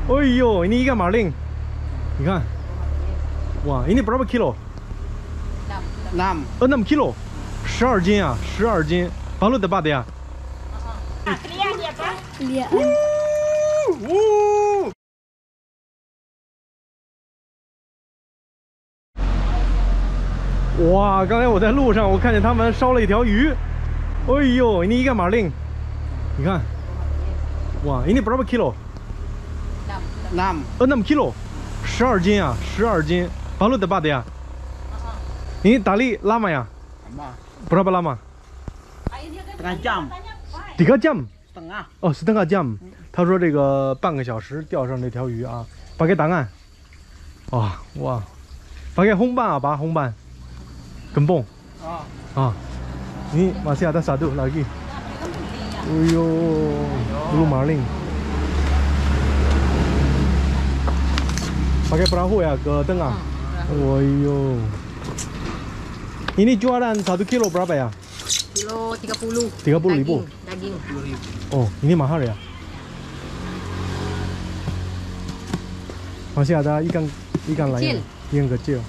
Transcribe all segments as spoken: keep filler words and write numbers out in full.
哎呦ini ikan marlin，你看，哇，ini berapa kilo？ enam。 呃，enam kilo， 十二斤啊，十二斤。Baru dapat ya？ Lihat dia apa? Lihat. Wuh.哇！刚才我在路上，我看见他们烧了一条鱼。哎呦，ini ikan marlin， 你看，哇，ini berapa kilo？ enam。 呃，enam kilo， 十二斤啊，十二斤。Baru dapat ya？ Ini tali lama ya？ Lama. Berapa lama？ Setengah jam. Tiga jam？ Setengah. 哦，setengah jam。他说这个半个小时钓上这条鱼啊。Pakai tangan。哇哇 ，pakai umpan apa umpan？ Gembong。 Oh. Ah. Ini masih ada satu lagi. Uyo, blue marlin. Pakai perahu ya ke tengah. Uyo. Ini jualan satu kilo berapa ya? Kilo tiga puluh. tiga puluh ribu. Daging. Oh, ini mahal ya? Masih ada ikan ikan lain. Ikan kecil.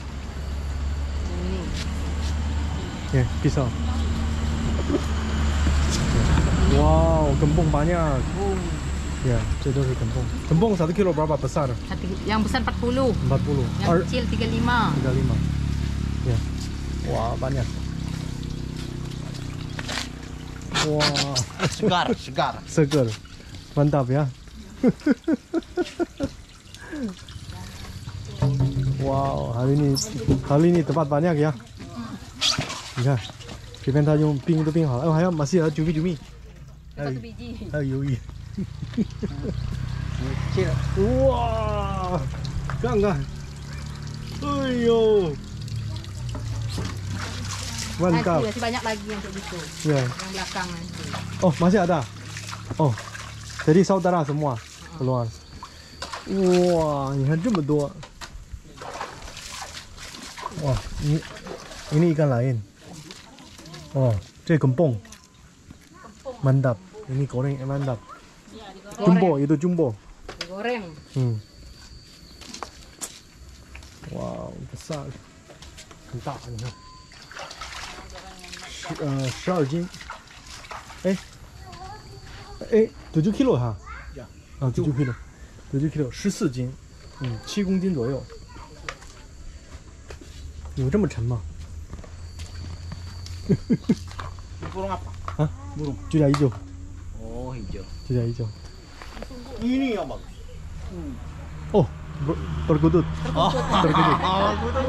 Ya, pisau. Wow, gembong banyak. Ya, itu都是 gembong. Gembong satu kilo berapa besar? Yang besar empat puluh. empat puluh. Yang kecil tiga puluh lima. tiga puluh lima. Ya. Wah, banyak. Wah, Segar, segar. seger. Mantap ya. Wow, hari ini hari ini tempat banyak ya. 你看，这边他用冰都冰好了，哎，还有马西尔九米九米，还有还有鱿鱼，哇，看看，哎呦，mantap. Masih banyak lagi yang kayak gitu. Ya. Yang belakang nanti. Oh, masih ada. Oh, jadi saudara semua keluar. Wah, 你看这么多。哇，ini ini ikan lain. Oh,这 gembong. Mantap. Ini goreng mantap. Jumbo itu jumbo. Digoreng. Hmm. Wow, besar. 很大，你看。十呃十二斤。哎哎，tujuh kilo 哈。啊，tujuh kilo，tujuh kilo， 十四斤，嗯，七公斤左右。有这么沉吗？ Burung apa? Hah? Burung. Cuda hijau. Oh, hijau. Cuda hijau. Ini yang bagus. Oh, ber bergudut. Oh, Bergudut. oh, betul.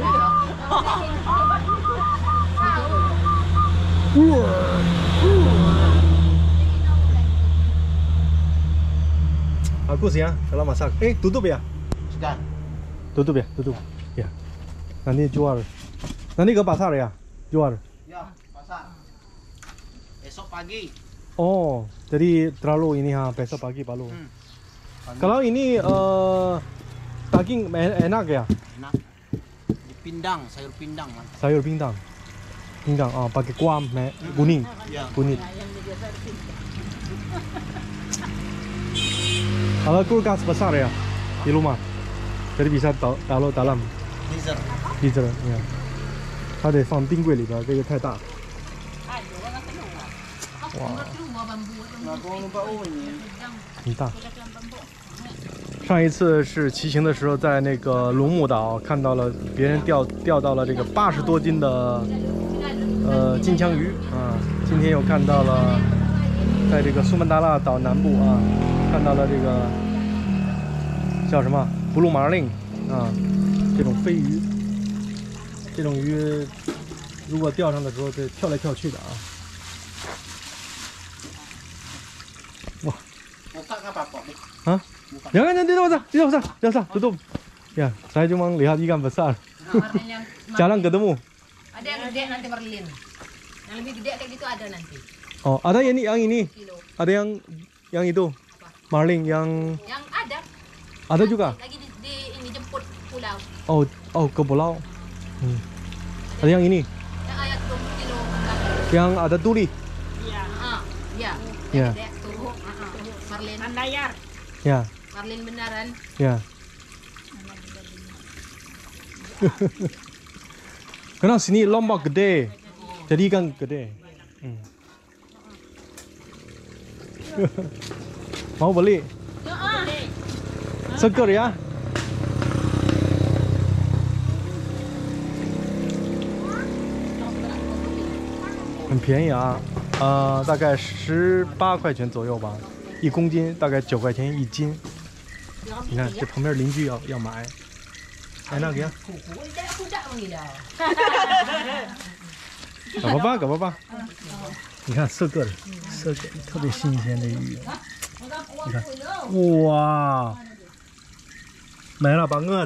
Bagus ya kalau masak. Eh, tutup ya? Sudah. Tutup ya, tutup. Ya. Nanti jual. Nanti ke pasar ya? Jual. Ya, pasar. Esok pagi. Oh, jadi terlalu ini ha, besok pagi baru. Hmm. Kalau ini eh, daging enak ya? Enak. Pindang, sayur pindang, mantap. Sayur pindang. Pindang, oh, pakai kuam, me, kuning, Ya. kuning. Kalau kulkas besar ya di rumah, jadi bisa taruh dalam Freezer. freezer ya. 它得放冰柜里边，这个太大。哇， 很大。上一次是骑行的时候，在那个龙目岛看到了别人钓钓到了这个八十多斤的呃金枪鱼啊。今天又看到了，在这个苏门答腊岛南部啊，看到了这个叫什么 blue marlin 啊，这种飞鱼。这种鱼如果钓上的时候，得跳来跳去的啊。哇！ Buka nggak apa-apa. Hah? Jangan, jangan, tidak usah, tidak usah, tidak usah, tutup. Ya, saya cuma lihat ikan besar. Jarang ketemu. Ada yang gede nanti merlin. Yang lebih gede kayak gitu ada nanti. Oh, ada yang ini, yang ini. Kilo. Ada yang yang itu. Marlin yang Yang ada. ada juga. Lagi di, di ini jemput pulau. Oh, oh ke pulau. Hmm. Ada yang ini. Yang ayat dua puluh kilo. Yang ada tuli. Iya. Ah, iya. Ya. Gede tuh. Ah, ah. Marlin. Mandayar. Ya. Marlin beneran. Ya. Karena sini lombok gede, jadi ikan gede. Hmm. Mau beli? Seger ya? 很便宜啊，呃，大概十八块钱左右吧，一公斤大概九块钱一斤。你看这旁边邻居要要买，哎，那给啊， 搞吧吧，搞吧吧。你看色个的，色个特别新鲜的鱼，你看，哇，merah banget，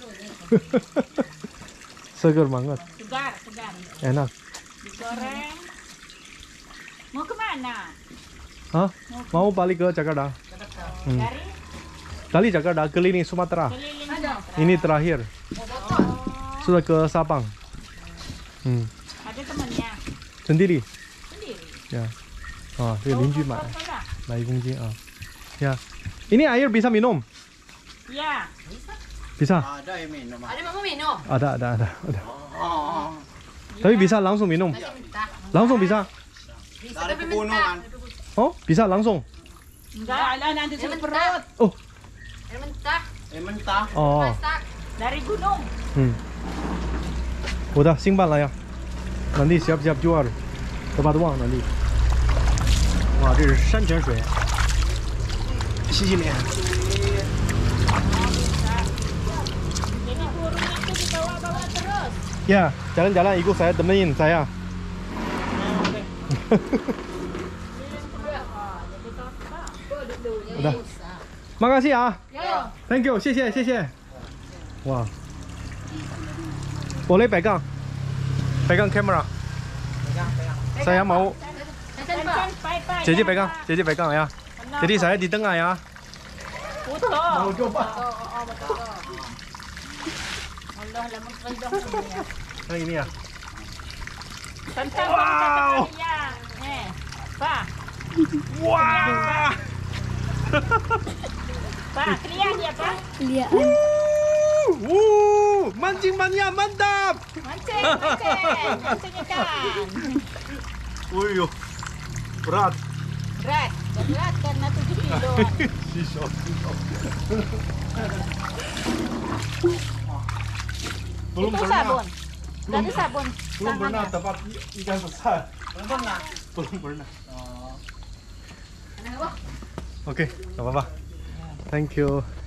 seger banget， Segar, segar. enak. Digoreng. Mau kemana? Hah? Mau balik ke Jakarta? Hmm. Dari Dari Jakarta keliling Sumatera. keliling Sumatera. Ini terakhir. Oh, Sudah ke Sabang. Hmm. ada temannya Sendiri. sendiri. Ya. Ah, ini邻居买 Apa? 买一公斤啊。Ya. Ini air bisa minum? Ya, Bisa? Ada yang minum. ah. Ada mama minum. Ada, ada, ada, ada. Oh, Tapi bisa langsung minum? Masih minta. Langsung bisa? Bisa dari tapi pegunungan. minta. Oh, bisa langsung? enggak ada nanti Air di mentah. perut. Oh, Air mentah. Eh mentah. oh. Masak. Dari gunung. Hmm. Udah simpan lah ya. Nanti siap-siap jual. Tepat uang nanti. Wah, 这是山泉水。洗洗脸。 Jadi burung itu dibawa-bawa terus. Ya, jalan-jalan ikut saya temenin saya. Udah. Makasih ya. Ya. Thank you, 谢谢谢谢。哇。Boleh pegang. Pegang kamera. Saya mau Pegang, Pak. Pai-pai. Cici pegang, Cici pegang ya. Jadi saya di tengah ya. Putus. Mau coba. Allah lah mengkendong ya. Yang ini ya. Tentang Wow. ya. Eh, Pak. Wah. Pak, teriak ya, Pak. Wuh, mancing mania mantap. Mancing, mancing. Mancing ikan. Wih, berat. Berat. Berat karena tujuh kilo. Sisok, sisok. Belum Itu pernah, sabun. Dari sabun. belum pernah Tangannya. dapat ikan besar. Belum pernah. Belum pernah. Oh. Oke, nggak apa-apa. Thank you.